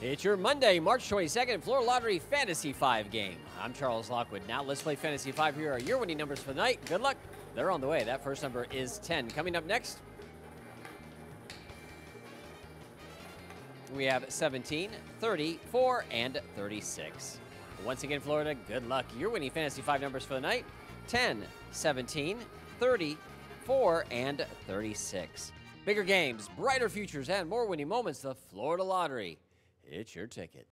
It's your Monday, March 22nd, Florida Lottery Fantasy 5 game. I'm Charles Lockwood. Now let's play Fantasy 5. Here are your winning numbers for the night. Good luck. They're on the way. That first number is 10. Coming up next, we have 17, 30, 4, and 36. Once again, Florida, good luck. Your winning Fantasy 5 numbers for the night, 10, 17, 30, 4, and 36. Bigger games, brighter futures, and more winning moments. The Florida Lottery. It's your ticket.